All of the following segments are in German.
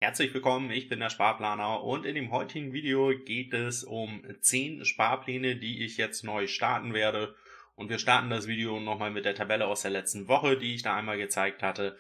Herzlich willkommen, ich bin der Sparplaner und in dem heutigen Video geht es um 10 Sparpläne, die ich jetzt neu starten werde. Und wir starten das Video nochmal mit der Tabelle aus der letzten Woche, die ich da einmal gezeigt hatte.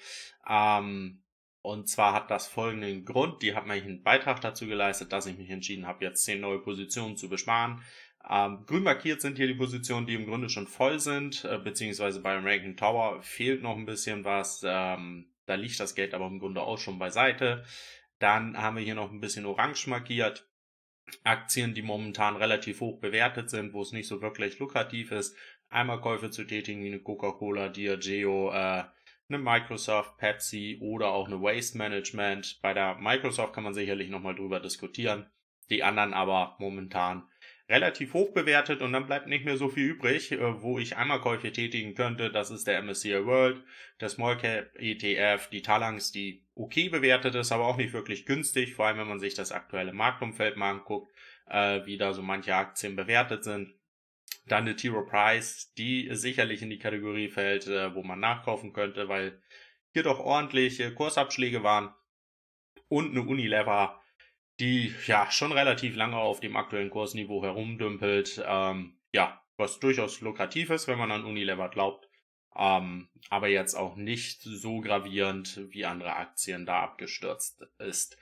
Und zwar hat das folgenden Grund, die hat mir einen Beitrag dazu geleistet, dass ich mich entschieden habe, jetzt 10 neue Positionen zu besparen. Grün markiert sind hier die Positionen, die im Grunde schon voll sind, beziehungsweise beim Ranking Tower fehlt noch ein bisschen was. Da liegt das Geld aber im Grunde auch schon beiseite. Dann haben wir hier noch ein bisschen orange markiert. Aktien, die momentan relativ hoch bewertet sind, wo es nicht so wirklich lukrativ ist, einmal Käufe zu tätigen wie eine Coca-Cola, Diageo, eine Microsoft, Pepsi oder auch eine Waste Management. Bei der Microsoft kann man sicherlich nochmal drüber diskutieren. Die anderen aber momentan relativ hoch bewertet und dann bleibt nicht mehr so viel übrig, wo ich einmal Käufe tätigen könnte. Das ist der MSCI World, der Small Cap ETF, die Talanx, die okay bewertet ist, aber auch nicht wirklich günstig, vor allem wenn man sich das aktuelle Marktumfeld mal anguckt, wie da so manche Aktien bewertet sind. Dann eine T. Rowe Price, die sicherlich in die Kategorie fällt, wo man nachkaufen könnte, weil hier doch ordentliche Kursabschläge waren. Und eine Unilever, die ja schon relativ lange auf dem aktuellen Kursniveau herumdümpelt. Was durchaus lukrativ ist, wenn man an Unilever glaubt. Aber jetzt auch nicht so gravierend, wie andere Aktien da abgestürzt ist.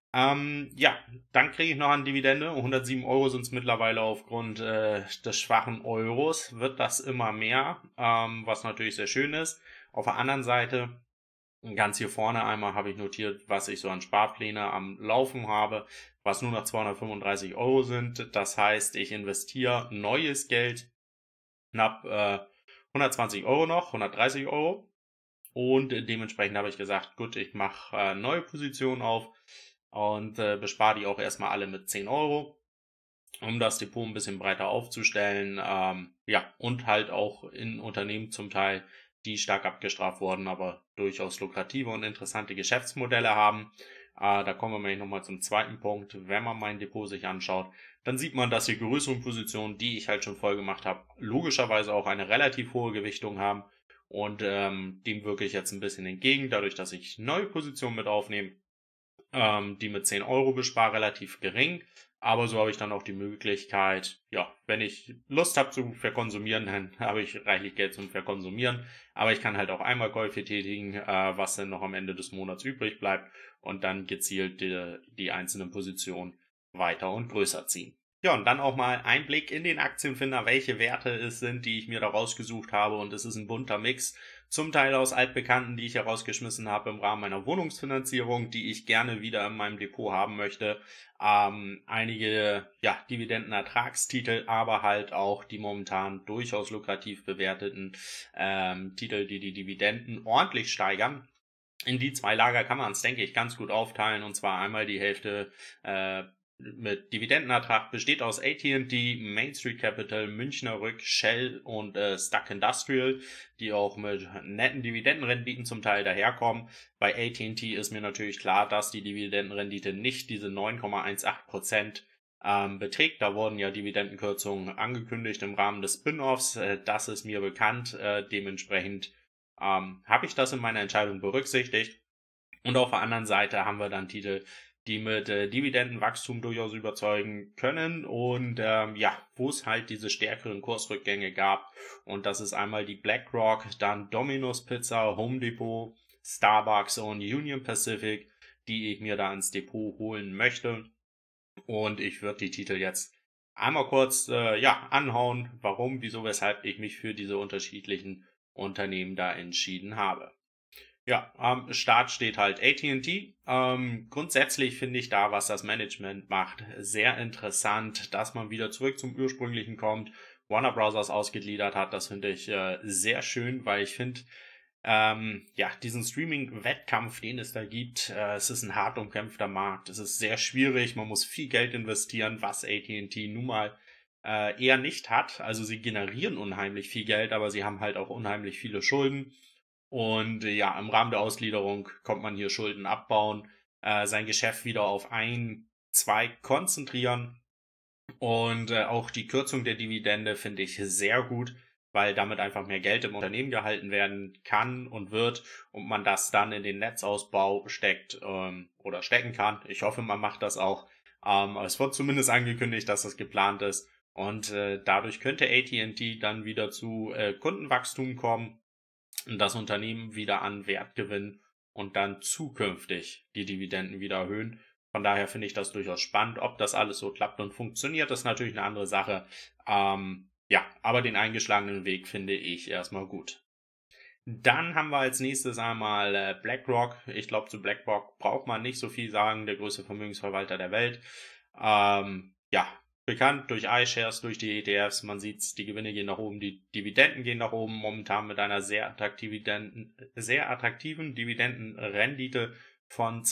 Dann kriege ich noch eine Dividende. 107 Euro sind es mittlerweile aufgrund des schwachen Euros. Wird das immer mehr, was natürlich sehr schön ist. Auf der anderen Seite, ganz hier vorne einmal habe ich notiert, was ich so an Sparpläne am Laufen habe, was nur noch 235 Euro sind. Das heißt, ich investiere neues Geld, knapp 120 Euro noch, 130 Euro. Und dementsprechend habe ich gesagt, gut, ich mache neue Positionen auf und bespare die auch erstmal alle mit 10 Euro, um das Depot ein bisschen breiter aufzustellen. Und halt auch in Unternehmen zum Teil, die stark abgestraft wurden, aber durchaus lukrative und interessante Geschäftsmodelle haben. Da kommen wir nämlich nochmal zum zweiten Punkt. Wenn man mein Depot sich anschaut, dann sieht man, dass die größeren Positionen, die ich halt schon voll gemacht habe, logischerweise auch eine relativ hohe Gewichtung haben. Und dem wirke ich jetzt ein bisschen entgegen, dadurch, dass ich neue Positionen mit aufnehme, die mit 10 Euro bespare, relativ gering. Aber so habe ich dann auch die Möglichkeit, wenn ich Lust habe zu verkonsumieren, dann habe ich reichlich Geld zum Verkonsumieren. Aber ich kann halt auch einmal Käufe tätigen, was dann noch am Ende des Monats übrig bleibt und dann gezielt die einzelnen Positionen weiter und größer ziehen. Ja, und dann auch mal ein Blick in den Aktienfinder, welche Werte es sind, die ich mir da rausgesucht habe. Und es ist ein bunter Mix, zum Teil aus altbekannten, die ich herausgeschmissen habe im Rahmen meiner Wohnungsfinanzierung, die ich gerne wieder in meinem Depot haben möchte. Einige Dividendenertragstitel, aber halt auch die momentan durchaus lukrativ bewerteten Titel, die die Dividenden ordentlich steigern. In die zwei Lager kann man es, denke ich, ganz gut aufteilen. Und zwar einmal die Hälfte mit Dividendenertrag besteht aus AT&T, Main Street Capital, Münchner Rück, Shell und Stuck Industrial, die auch mit netten Dividendenrenditen zum Teil daherkommen. Bei AT&T ist mir natürlich klar, dass die Dividendenrendite nicht diese 9,18% beträgt. Da wurden ja Dividendenkürzungen angekündigt im Rahmen des Spin-offs. Das ist mir bekannt. Dementsprechend habe ich das in meiner Entscheidung berücksichtigt. Und auf der anderen Seite haben wir dann Titel, die mit Dividendenwachstum durchaus überzeugen können und wo es halt diese stärkeren Kursrückgänge gab. Und das ist einmal die BlackRock, dann Domino's Pizza, Home Depot, Starbucks und Union Pacific, die ich mir da ins Depot holen möchte. Und ich würde die Titel jetzt einmal kurz anhauen, warum, wieso, weshalb ich mich für diese unterschiedlichen Unternehmen da entschieden habe. Ja, am Start steht halt AT&T. Grundsätzlich finde ich da, was das Management macht, sehr interessant, dass man wieder zurück zum Ursprünglichen kommt, Warner Bros. Ausgegliedert hat. Das finde ich sehr schön, weil ich finde, diesen Streaming-Wettkampf, den es da gibt, es ist ein hart umkämpfter Markt. Es ist sehr schwierig, man muss viel Geld investieren, was AT&T nun mal eher nicht hat. Also sie generieren unheimlich viel Geld, aber sie haben halt auch unheimlich viele Schulden. Und im Rahmen der Ausgliederung kommt man hier Schulden abbauen, sein Geschäft wieder auf ein, zwei konzentrieren. Und auch die Kürzung der Dividende finde ich sehr gut. weil damit einfach mehr Geld im Unternehmen gehalten werden kann und wird und man das dann in den Netzausbau steckt oder stecken kann. Ich hoffe, man macht das auch. Aber es wird zumindest angekündigt, dass das geplant ist. Und dadurch könnte AT&T dann wieder zu Kundenwachstum kommen und das Unternehmen wieder an Wert gewinnen und dann zukünftig die Dividenden wieder erhöhen. Von daher finde ich das durchaus spannend. Ob das alles so klappt und funktioniert, ist natürlich eine andere Sache. Ja, aber den eingeschlagenen Weg finde ich erstmal gut. Dann haben wir als nächstes einmal BlackRock. Ich glaube, zu BlackRock braucht man nicht so viel sagen, der größte Vermögensverwalter der Welt. Ja, bekannt durch iShares, durch die ETFs. Man sieht, die Gewinne gehen nach oben, die Dividenden gehen nach oben. Momentan mit einer sehr attraktiven Dividendenrendite von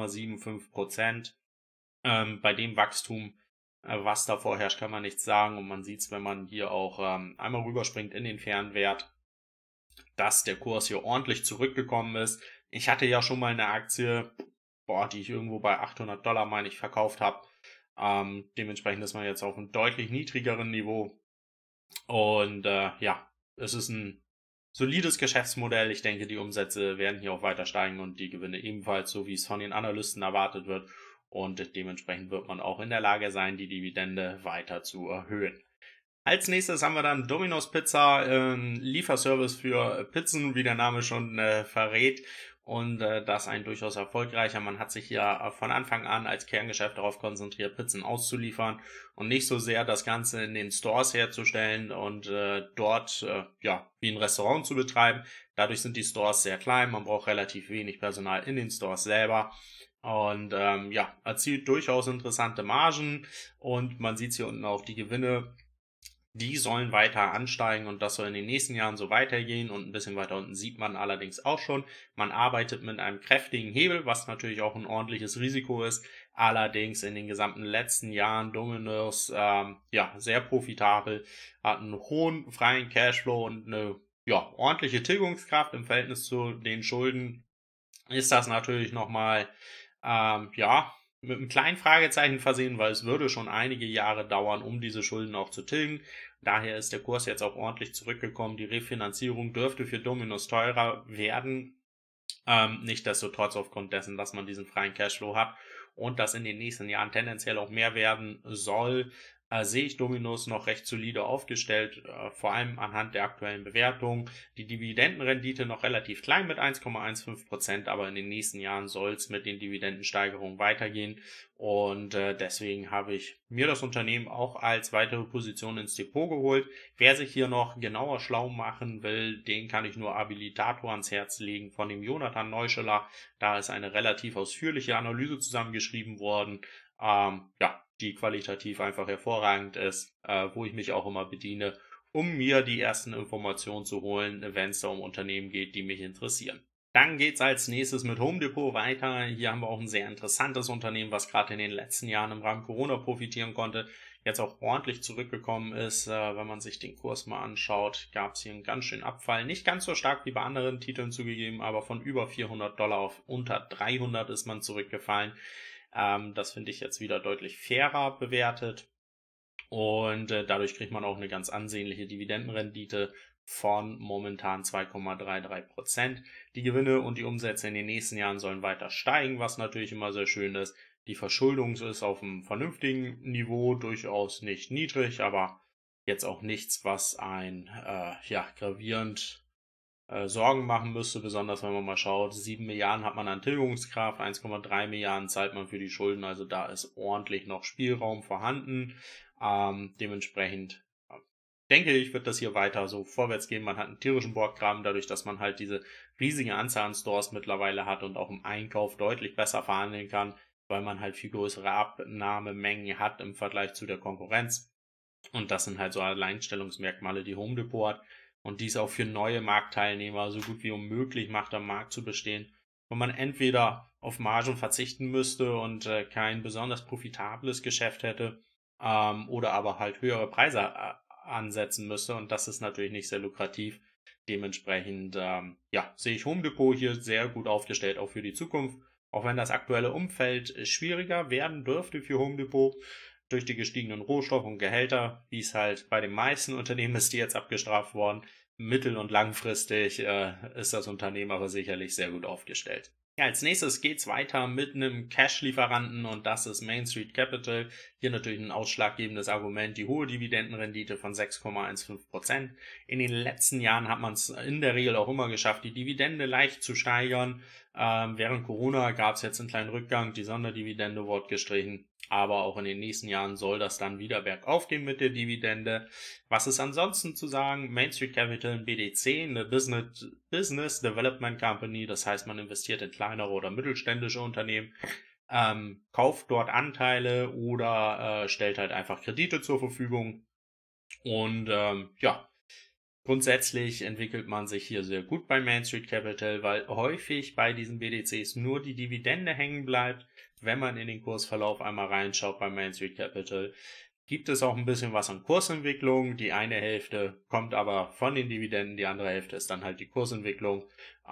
2,75%. Bei dem Wachstum, was da vorherrscht, kann man nichts sagen. Und man sieht es, wenn man hier auch einmal rüberspringt in den Fernwert, dass der Kurs hier ordentlich zurückgekommen ist. Ich hatte ja schon mal eine Aktie, die ich irgendwo bei $800, meine ich, verkauft habe. Dementsprechend ist man jetzt auf einem deutlich niedrigeren Niveau. Und ja, es ist ein solides Geschäftsmodell. Ich denke, die Umsätze werden hier auch weiter steigen und die Gewinne ebenfalls, so wie es von den Analysten erwartet wird. Und dementsprechend wird man auch in der Lage sein, die Dividende weiter zu erhöhen. Als nächstes haben wir dann Domino's Pizza, Lieferservice für Pizzen, wie der Name schon verrät. Und das ein durchaus erfolgreicher. Man hat sich hier von Anfang an als Kerngeschäft darauf konzentriert, Pizzen auszuliefern und nicht so sehr das Ganze in den Stores herzustellen und dort ja wie ein Restaurant zu betreiben. Dadurch sind die Stores sehr klein, man braucht relativ wenig Personal in den Stores selber. Und ja, erzielt durchaus interessante Margen und man sieht hier unten auch die Gewinne. Die sollen weiter ansteigen und das soll in den nächsten Jahren so weitergehen und ein bisschen weiter unten sieht man allerdings auch schon. Man arbeitet mit einem kräftigen Hebel, was natürlich auch ein ordentliches Risiko ist. Allerdings in den gesamten letzten Jahren Domino's ja sehr profitabel, hat einen hohen freien Cashflow und eine ja ordentliche Tilgungskraft im Verhältnis zu den Schulden. Ist das natürlich nochmal ja mit einem kleinen Fragezeichen versehen, weil es würde schon einige Jahre dauern, um diese Schulden auch zu tilgen. Daher ist der Kurs jetzt auch ordentlich zurückgekommen. Die Refinanzierung dürfte für Domino's teurer werden. Nichtsdestotrotz aufgrund dessen, dass man diesen freien Cashflow hat und das in den nächsten Jahren tendenziell auch mehr werden soll, sehe ich Domino's noch recht solide aufgestellt, vor allem anhand der aktuellen Bewertung. Die Dividendenrendite noch relativ klein mit 1,15%, aber in den nächsten Jahren soll es mit den Dividendensteigerungen weitergehen und deswegen habe ich mir das Unternehmen auch als weitere Position ins Depot geholt. Wer sich hier noch genauer schlau machen will, den kann ich nur Abilitator ans Herz legen von dem Jonathan Neuscheler. Da ist eine relativ ausführliche Analyse zusammengeschrieben worden. Ja, die qualitativ einfach hervorragend ist, wo ich mich auch immer bediene, um mir die ersten Informationen zu holen, wenn es da um Unternehmen geht, die mich interessieren. Dann geht's als nächstes mit Home Depot weiter. Hier haben wir auch ein sehr interessantes Unternehmen, was gerade in den letzten Jahren im Rahmen Corona profitieren konnte, jetzt auch ordentlich zurückgekommen ist. Wenn man sich den Kurs mal anschaut, gab es hier einen ganz schönen Abfall. Nicht ganz so stark wie bei anderen Titeln zugegeben, aber von über $400 auf unter 300 ist man zurückgefallen. Das finde ich jetzt wieder deutlich fairer bewertet und dadurch kriegt man auch eine ganz ansehnliche Dividendenrendite von momentan 2,33%. Die Gewinne und die Umsätze in den nächsten Jahren sollen weiter steigen, was natürlich immer sehr schön ist. Die Verschuldung ist auf einem vernünftigen Niveau, durchaus nicht niedrig, aber jetzt auch nichts, was ein ja gravierend Sorgen machen müsste, besonders wenn man mal schaut, 7 Milliarden hat man an Tilgungskraft, 1,3 Milliarden zahlt man für die Schulden, also da ist ordentlich noch Spielraum vorhanden. Dementsprechend denke ich, wird das hier weiter so vorwärts gehen. Man hat einen tierischen Bordgraben, dadurch, dass man halt diese riesige Anzahl an Stores mittlerweile hat und auch im Einkauf deutlich besser verhandeln kann, weil man halt viel größere Abnahmemengen hat im Vergleich zu der Konkurrenz. Und das sind halt so Alleinstellungsmerkmale, die Home Depot hat. Und dies auch für neue Marktteilnehmer so gut wie unmöglich macht, am Markt zu bestehen, wo man entweder auf Margen verzichten müsste und kein besonders profitables Geschäft hätte oder aber halt höhere Preise ansetzen müsste und das ist natürlich nicht sehr lukrativ. Dementsprechend ja, sehe ich Home Depot hier sehr gut aufgestellt, auch für die Zukunft. Auch wenn das aktuelle Umfeld schwieriger werden dürfte für Home Depot, durch die gestiegenen Rohstoffe und Gehälter, wie es halt bei den meisten Unternehmen ist, die jetzt abgestraft worden. Mittel- und langfristig ist das Unternehmen aber sicherlich sehr gut aufgestellt. Ja, als nächstes geht's weiter mit einem Cash-Lieferanten und das ist Main Street Capital. Hier natürlich ein ausschlaggebendes Argument, die hohe Dividendenrendite von 6,15%. In den letzten Jahren hat man es in der Regel auch immer geschafft, die Dividende leicht zu steigern. Während Corona gab es jetzt einen kleinen Rückgang, die Sonderdividende wurde gestrichen, aber auch in den nächsten Jahren soll das dann wieder bergauf gehen mit der Dividende. Was ist ansonsten zu sagen? Main Street Capital, ein BDC, eine Business Development Company, das heißt, man investiert in kleinere oder mittelständische Unternehmen, kauft dort Anteile oder stellt halt einfach Kredite zur Verfügung und ja, grundsätzlich entwickelt man sich hier sehr gut bei Main Street Capital, weil häufig bei diesen BDCs nur die Dividende hängen bleibt. Wenn man in den Kursverlauf einmal reinschaut bei Main Street Capital, gibt es auch ein bisschen was an Kursentwicklung. Die eine Hälfte kommt aber von den Dividenden, die andere Hälfte ist dann halt die Kursentwicklung.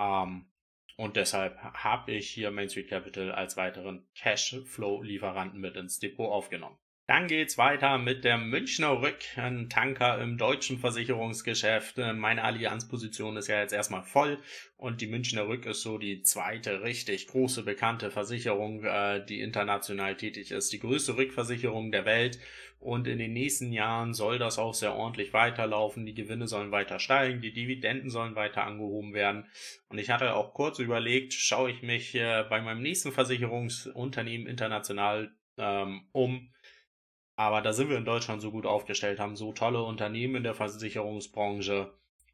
Und deshalb habe ich hier Main Street Capital als weiteren Cashflow-Lieferanten mit ins Depot aufgenommen. Dann geht's weiter mit der Münchner Rück, ein Tanker im deutschen Versicherungsgeschäft. Meine Allianzposition ist ja jetzt erstmal voll und die Münchner Rück ist so die zweite richtig große bekannte Versicherung, die international tätig ist. Die größte Rückversicherung der Welt und in den nächsten Jahren soll das auch sehr ordentlich weiterlaufen. Die Gewinne sollen weiter steigen, die Dividenden sollen weiter angehoben werden. Und ich hatte auch kurz überlegt, schaue ich mich bei meinem nächsten Versicherungsunternehmen international um. Aber da sind wir in Deutschland so gut aufgestellt, haben so tolle Unternehmen in der Versicherungsbranche,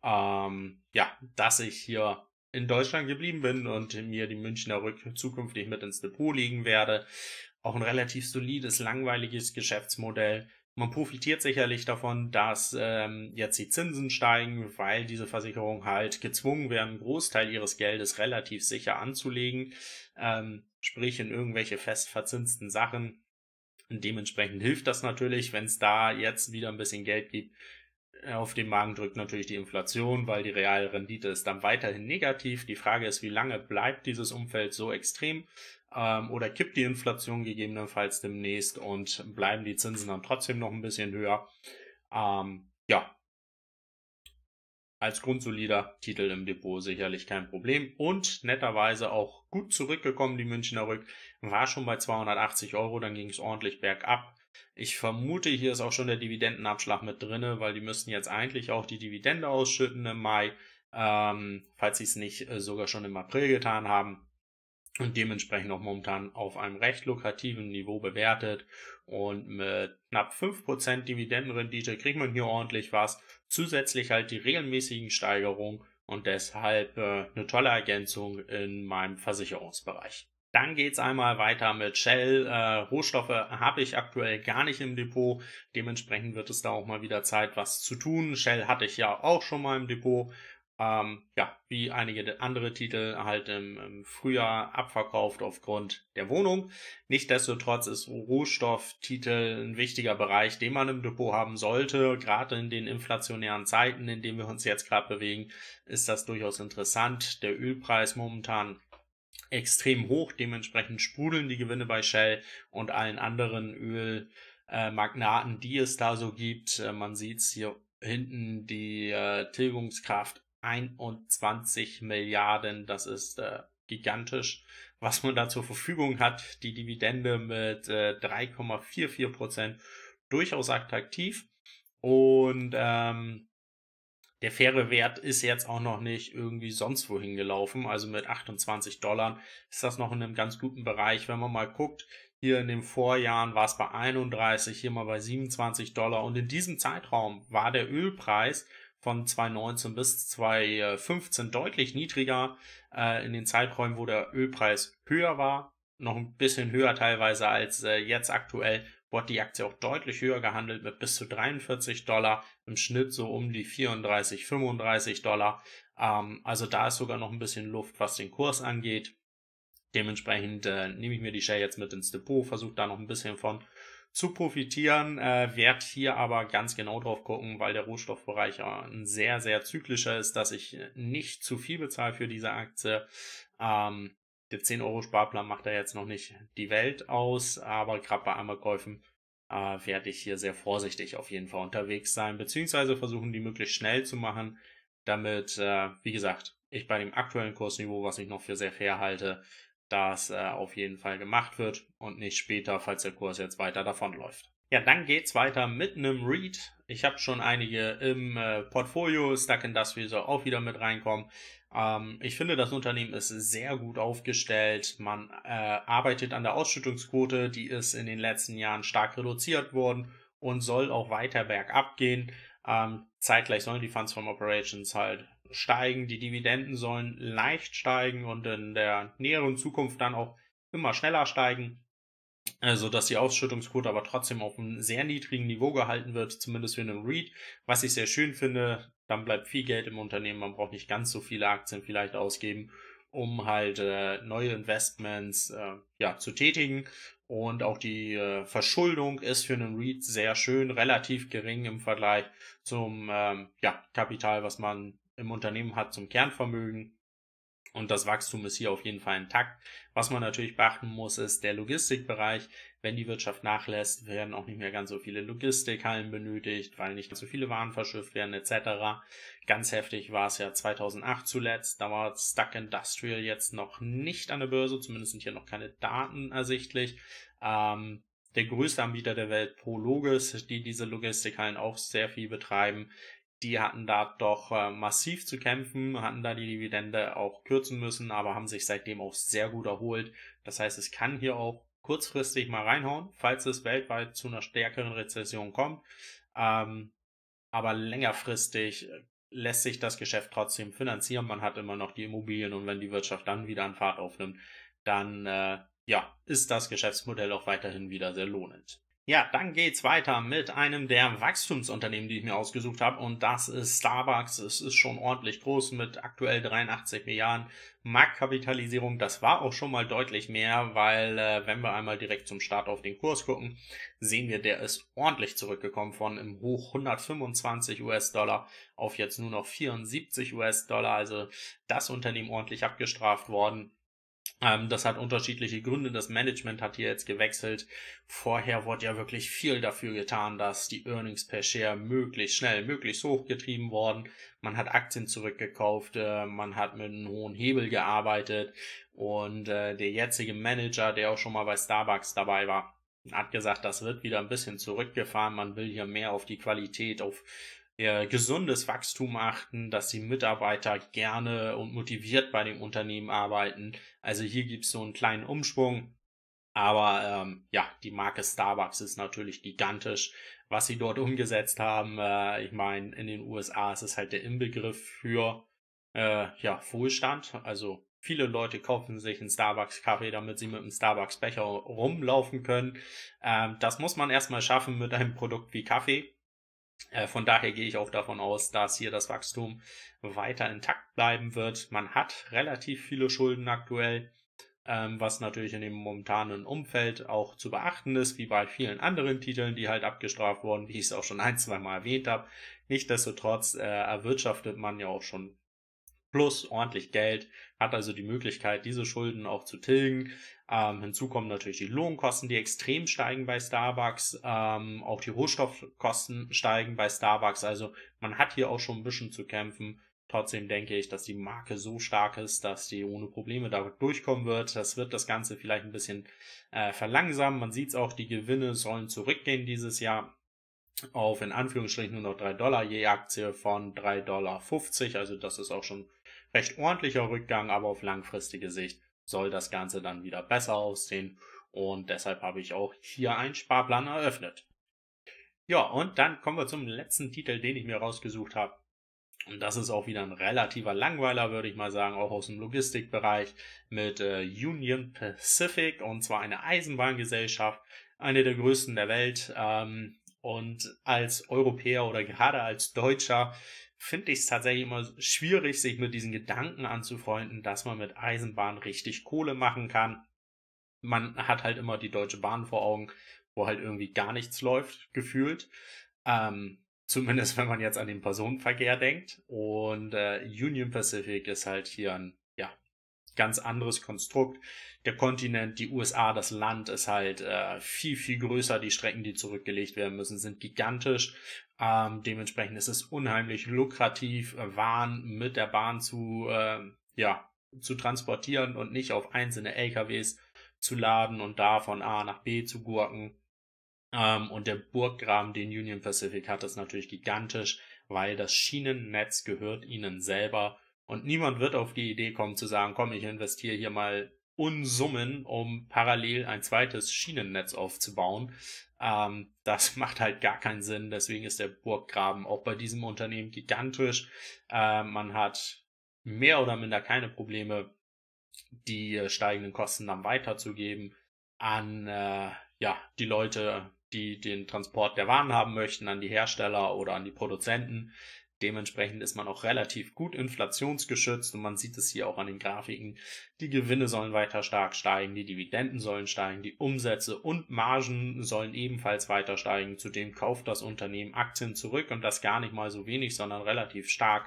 ja, dass ich hier in Deutschland geblieben bin und mir die Münchner Rück zukünftig mit ins Depot legen werde. Auch ein relativ solides, langweiliges Geschäftsmodell. Man profitiert sicherlich davon, dass jetzt die Zinsen steigen, weil diese Versicherungen halt gezwungen werden, einen Großteil ihres Geldes relativ sicher anzulegen, sprich in irgendwelche fest verzinsten Sachen. Und dementsprechend hilft das natürlich, wenn es da jetzt wieder ein bisschen Geld gibt. Auf den Magen drückt natürlich die Inflation, weil die reale Rendite ist dann weiterhin negativ. Die Frage ist, wie lange bleibt dieses Umfeld so extrem? Oder kippt die Inflation gegebenenfalls demnächst und bleiben die Zinsen dann trotzdem noch ein bisschen höher? Ja, als grundsolider Titel im Depot sicherlich kein Problem und netterweise auch gut zurückgekommen, die Münchner Rück, war schon bei 280 Euro, dann ging es ordentlich bergab. Ich vermute, hier ist auch schon der Dividendenabschlag mit drinne, weil die müssten jetzt eigentlich auch die Dividende ausschütten im Mai, falls sie es nicht sogar schon im April getan haben. Und dementsprechend auch momentan auf einem recht lukrativen Niveau bewertet. Und mit knapp 5% Dividendenrendite kriegt man hier ordentlich was. Zusätzlich halt die regelmäßigen Steigerungen und deshalb eine tolle Ergänzung in meinem Versicherungsbereich. Dann geht's einmal weiter mit Shell. Rohstoffe habe ich aktuell gar nicht im Depot. Dementsprechend wird es da auch mal wieder Zeit, was zu tun. Shell hatte ich ja auch schon mal im Depot. Ja, wie einige andere Titel halt im Frühjahr abverkauft aufgrund der Wohnung. Nichtsdestotrotz ist Rohstofftitel ein wichtiger Bereich, den man im Depot haben sollte. Gerade in den inflationären Zeiten, in denen wir uns jetzt gerade bewegen, ist das durchaus interessant. Der Ölpreis momentan extrem hoch, dementsprechend sprudeln die Gewinne bei Shell und allen anderen Ölmagnaten, die es da so gibt. Man sieht es hier hinten, die Tilgungskraft 21 Milliarden, das ist gigantisch, was man da zur Verfügung hat. Die Dividende mit 3,44% durchaus attraktiv und der faire Wert ist jetzt auch noch nicht irgendwie sonst wohin gelaufen, also mit 28 Dollar ist das noch in einem ganz guten Bereich. Wenn man mal guckt, hier in den Vorjahren war es bei 31, hier mal bei 27 Dollar und in diesem Zeitraum war der Ölpreis von 2019 bis 2015 deutlich niedriger. In den Zeiträumen, wo der Ölpreis höher war, noch ein bisschen höher teilweise als jetzt aktuell, wurde die Aktie auch deutlich höher gehandelt mit bis zu 43 Dollar, im Schnitt so um die 34, 35 Dollar. Also da ist sogar noch ein bisschen Luft, was den Kurs angeht. Dementsprechend nehme ich mir die Share jetzt mit ins Depot, versuche da noch ein bisschen von zu profitieren, werde hier aber ganz genau drauf gucken, weil der Rohstoffbereich ein sehr, sehr zyklischer ist, dass ich nicht zu viel bezahle für diese Aktie. Der 10 € Sparplan macht da jetzt noch nicht die Welt aus, aber gerade bei Einmalkäufen werde ich hier sehr vorsichtig auf jeden Fall unterwegs sein, beziehungsweise versuchen, die möglichst schnell zu machen, damit, wie gesagt, ich bei dem aktuellen Kursniveau, was ich noch für sehr fair halte, das auf jeden Fall gemacht wird und nicht später, falls der Kurs jetzt weiter davonläuft. Ja, dann geht's weiter mit einem Read. Ich habe schon einige im Portfolio. Stuck Industries soll auch wieder mit reinkommen. Ich finde, das Unternehmen ist sehr gut aufgestellt. Man arbeitet an der Ausschüttungsquote, die ist in den letzten Jahren stark reduziert worden und soll auch weiter bergab gehen. Zeitgleich sollen die Funds from Operations halt steigen, die Dividenden sollen leicht steigen und in der näheren Zukunft dann auch immer schneller steigen. Also, dass die Ausschüttungsquote aber trotzdem auf einem sehr niedrigen Niveau gehalten wird, zumindest für einen REIT, was ich sehr schön finde. Dann bleibt viel Geld im Unternehmen, man braucht nicht ganz so viele Aktien vielleicht ausgeben, um halt neue Investments zu tätigen. Und auch die Verschuldung ist für einen REIT sehr schön, relativ gering im Vergleich zum Kapital, was man im Unternehmen hat, zum Kernvermögen. Und das Wachstum ist hier auf jeden Fall intakt. Was man natürlich beachten muss, ist der Logistikbereich. Wenn die Wirtschaft nachlässt, werden auch nicht mehr ganz so viele Logistikhallen benötigt, weil nicht so viele Waren verschifft werden etc. Ganz heftig war es ja 2008 zuletzt. Da war Stuck Industrial jetzt noch nicht an der Börse. Zumindest sind hier noch keine Daten ersichtlich. Der größte Anbieter der Welt, Prologis, die diese Logistikhallen auch sehr viel betreiben, die hatten da doch massiv zu kämpfen, hatten da die Dividende auch kürzen müssen, aber haben sich seitdem auch sehr gut erholt. Das heißt, es kann hier auch kurzfristig mal reinhauen, falls es weltweit zu einer stärkeren Rezession kommt. Aber längerfristig lässt sich das Geschäft trotzdem finanzieren. Man hat immer noch die Immobilien und wenn die Wirtschaft dann wieder an Fahrt aufnimmt, dann ist das Geschäftsmodell auch weiterhin wieder sehr lohnend. Ja, dann geht's weiter mit einem der Wachstumsunternehmen, die ich mir ausgesucht habe, und das ist Starbucks. Es ist schon ordentlich groß mit aktuell 83 Milliarden Marktkapitalisierung. Das war auch schon mal deutlich mehr, weil wenn wir einmal direkt zum Start auf den Kurs gucken, sehen wir, der ist ordentlich zurückgekommen von im Hoch 125 US-Dollar auf jetzt nur noch 74 US-Dollar. Also das Unternehmen ordentlich abgestraft worden. Das hat unterschiedliche Gründe. Das Management hat hier jetzt gewechselt. Vorher wurde ja wirklich viel dafür getan, dass die Earnings per Share möglichst schnell, möglichst hoch getrieben worden. Man hat Aktien zurückgekauft, man hat mit einem hohen Hebel gearbeitet und der jetzige Manager, der auch schon mal bei Starbucks dabei war, hat gesagt, das wird wieder ein bisschen zurückgefahren. Man will hier mehr auf die Qualität, auf gesundes Wachstum achten, dass die Mitarbeiter gerne und motiviert bei dem Unternehmen arbeiten. Also hier gibt es so einen kleinen Umschwung. Aber die Marke Starbucks ist natürlich gigantisch, was sie dort umgesetzt haben. Ich meine, in den USA ist es halt der Inbegriff für Wohlstand. Also viele Leute kaufen sich einen Starbucks-Kaffee, damit sie mit einem Starbucks-Becher rumlaufen können. Das muss man erstmal schaffen mit einem Produkt wie Kaffee. Von daher gehe ich auch davon aus, dass hier das Wachstum weiter intakt bleiben wird. Man hat relativ viele Schulden aktuell, was natürlich in dem momentanen Umfeld auch zu beachten ist, wie bei vielen anderen Titeln, die halt abgestraft wurden, wie ich es auch schon ein, zwei Mal erwähnt habe. Nichtsdestotrotz erwirtschaftet man ja auch schon plus ordentlich Geld, hat also die Möglichkeit, diese Schulden auch zu tilgen. Hinzu kommen natürlich die Lohnkosten, die extrem steigen bei Starbucks. Auch die Rohstoffkosten steigen bei Starbucks. Also man hat hier auch schon ein bisschen zu kämpfen. Trotzdem denke ich, dass die Marke so stark ist, dass die ohne Probleme da durchkommen wird. Das wird das Ganze vielleicht ein bisschen verlangsamen. Man sieht es auch, die Gewinne sollen zurückgehen dieses Jahr auf in Anführungsstrichen nur noch $3 je Aktie von $3,50. Also das ist auch schon recht ordentlicher Rückgang, aber auf langfristige Sicht soll das Ganze dann wieder besser aussehen. Und deshalb habe ich auch hier einen Sparplan eröffnet. Ja, und dann kommen wir zum letzten Titel, den ich mir rausgesucht habe. Und das ist auch wieder ein relativer Langweiler, würde ich mal sagen, auch aus dem Logistikbereich mit Union Pacific, und zwar eine Eisenbahngesellschaft, eine der größten der Welt. Und als Europäer oder gerade als Deutscher finde ich es tatsächlich immer schwierig, sich mit diesen Gedanken anzufreunden, dass man mit Eisenbahn richtig Kohle machen kann. Man hat halt immer die Deutsche Bahn vor Augen, wo halt irgendwie gar nichts läuft, gefühlt. Zumindest wenn man jetzt an den Personenverkehr denkt. Und Union Pacific ist halt hier ein ganz anderes Konstrukt. Der Kontinent, die USA, das Land ist halt viel, viel größer. Die Strecken, die zurückgelegt werden müssen, sind gigantisch. Dementsprechend ist es unheimlich lukrativ, Waren mit der Bahn zu transportieren und nicht auf einzelne LKWs zu laden und da von A nach B zu gurken. Und der Burggraben, den Union Pacific hat, ist natürlich gigantisch, weil das Schienennetz gehört ihnen selber. Und niemand wird auf die Idee kommen zu sagen, komm, ich investiere hier mal Unsummen, um parallel ein zweites Schienennetz aufzubauen. Das macht halt gar keinen Sinn. Deswegen ist der Burggraben auch bei diesem Unternehmen gigantisch. Man hat mehr oder minder keine Probleme, die steigenden Kosten dann weiterzugeben an die Leute, die den Transport der Waren haben möchten, an die Hersteller oder an die Produzenten. Dementsprechend ist man auch relativ gut inflationsgeschützt und man sieht es hier auch an den Grafiken. Die Gewinne sollen weiter stark steigen, die Dividenden sollen steigen, die Umsätze und Margen sollen ebenfalls weiter steigen. Zudem kauft das Unternehmen Aktien zurück und das gar nicht mal so wenig, sondern relativ stark.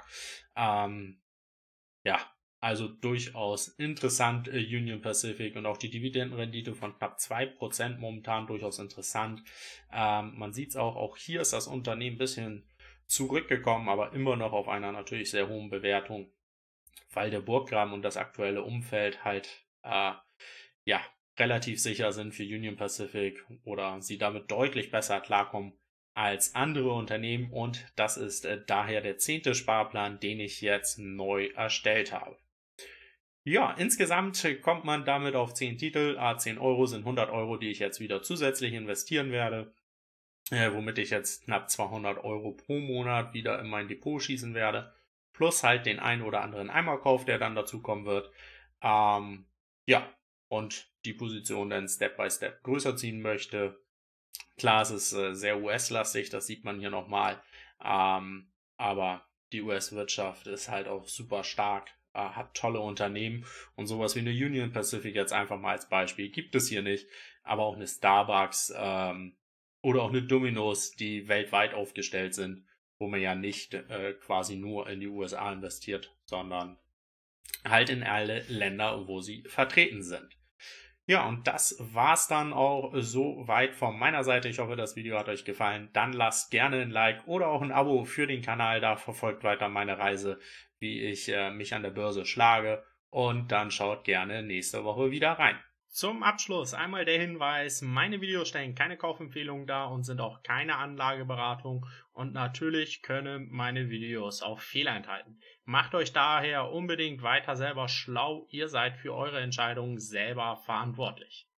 Also durchaus interessant, Union Pacific, und auch die Dividendenrendite von knapp 2% momentan durchaus interessant. Man sieht es auch hier ist das Unternehmen ein bisschen zurückgekommen, aber immer noch auf einer natürlich sehr hohen Bewertung, weil der Burggraben und das aktuelle Umfeld halt relativ sicher sind für Union Pacific oder sie damit deutlich besser klarkommen als andere Unternehmen, und das ist daher der 10. Sparplan, den ich jetzt neu erstellt habe. Ja, insgesamt kommt man damit auf 10 Titel. 10 Euro sind 100 Euro, die ich jetzt wieder zusätzlich investieren werde, womit ich jetzt knapp 200 Euro pro Monat wieder in mein Depot schießen werde, plus halt den einen oder anderen Eimerkauf, der dann dazu kommen wird. Und die Position dann Step by Step größer ziehen möchte. Klar, es ist sehr US-lastig, das sieht man hier nochmal, aber die US-Wirtschaft ist halt auch super stark, hat tolle Unternehmen, und sowas wie eine Union Pacific jetzt einfach mal als Beispiel gibt es hier nicht, aber auch eine Starbucks oder auch eine Domino's, die weltweit aufgestellt sind, wo man ja nicht quasi nur in die USA investiert, sondern halt in alle Länder, wo sie vertreten sind. Ja, und das war's dann auch soweit von meiner Seite. Ich hoffe, das Video hat euch gefallen. Dann lasst gerne ein Like oder auch ein Abo für den Kanal da. Verfolgt weiter meine Reise, wie ich mich an der Börse schlage. Und dann schaut gerne nächste Woche wieder rein. Zum Abschluss einmal der Hinweis, meine Videos stellen keine Kaufempfehlungen dar und sind auch keine Anlageberatung, und natürlich können meine Videos auch Fehler enthalten. Macht euch daher unbedingt weiter selber schlau, ihr seid für eure Entscheidungen selber verantwortlich.